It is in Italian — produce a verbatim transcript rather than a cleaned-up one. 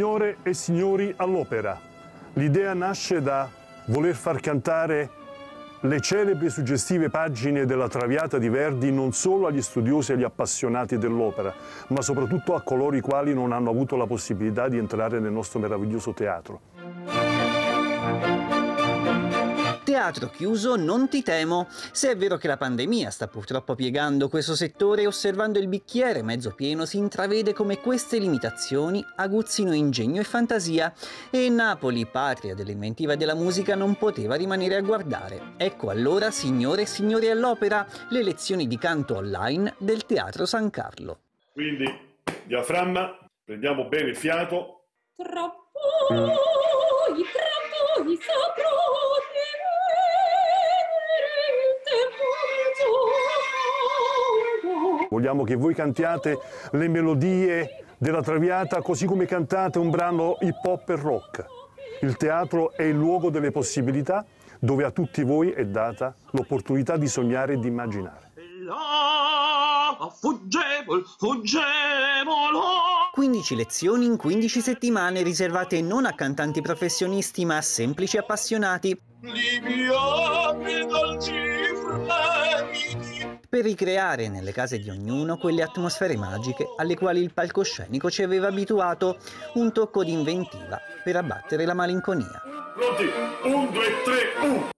Signore e signori all'opera. L'idea nasce da voler far cantare le celebri e suggestive pagine della Traviata di Verdi non solo agli studiosi e agli appassionati dell'opera, ma soprattutto a coloro i quali non hanno avuto la possibilità di entrare nel nostro meraviglioso teatro. Teatro chiuso, non ti temo. Se è vero che la pandemia sta purtroppo piegando questo settore, osservando il bicchiere mezzo pieno si intravede come queste limitazioni aguzzino ingegno e fantasia. E Napoli, patria dell'inventiva e della musica, non poteva rimanere a guardare. Ecco allora, signore e signori all'opera, le lezioni di canto online del Teatro San Carlo. Quindi, diaframma, prendiamo bene il fiato. Tra poi, tra poi saprò Vogliamo che voi cantiate le melodie della Traviata così come cantate un brano hip hop e rock. Il teatro è il luogo delle possibilità dove a tutti voi è data l'opportunità di sognare e di immaginare. quindici lezioni in quindici settimane riservate non a cantanti professionisti ma a semplici appassionati. Per ricreare nelle case di ognuno quelle atmosfere magiche alle quali il palcoscenico ci aveva abituato, un tocco di inventiva per abbattere la malinconia. Pronti? Un, due, tre, un!